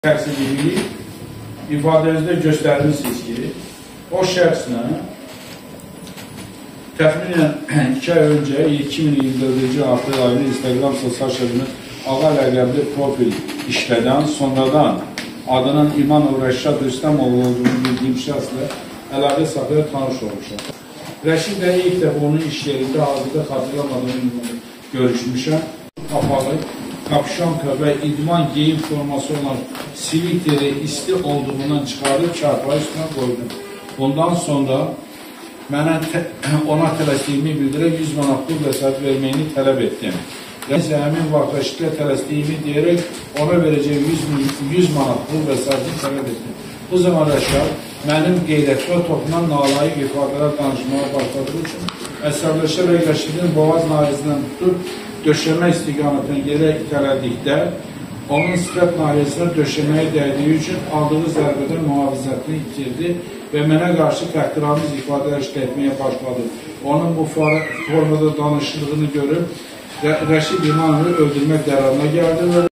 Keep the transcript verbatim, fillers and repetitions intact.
Təqsirliliyi ifadənizdə göstərmişsiniz ki, o şəxslə təxminən iki ay öncə iki min iyirmi dördüncü aprel ayının Instagram sosial şəbəkəsində Ağa ləqəbli profil işlədən, sonradan adının İmanov Rəşad Rüstəmoğlu olduğunu bildiyim şəxslə əlaqə saxlayıb tanış olmuşam. Rəşid də ilk dəfə onun iş yerində hazırda xatırlamadığım görüşmüşəm. Kapalı, kapşonka və idman geyim forması olan sivitleri isti olduğundan çıxarıb çarpayı üstüne koydum. Bundan sonra mənə ona tələsdiyimi bildirək yüz manat pul vəsait verməyini tələb etdim. Nəysə həmin vaxt Rəşidlə tələsdiyimi deyərək ona verəcək yüz manat pul vəsaitini tələb etdim. Bu zaman Rəşad mənim qeyrətlə toxunan nalayıq ifadələr danışmağa başladığı üçün əsəbləşərək Rəşidin boğaz nahiyəsindən tutub döşəmə istiqamətini yerə itələdikdə onun sifət nahiyəsinə döşəməyə dəydiyi üçün aldığı zərbədən mühafizətini itirdi və mənə qarşı təhqiramiz ifadələr işlətməyə başladı. Onun bu formada danışıldığını görüb Rəşid İmanovu öldürmək qərarına gəldi.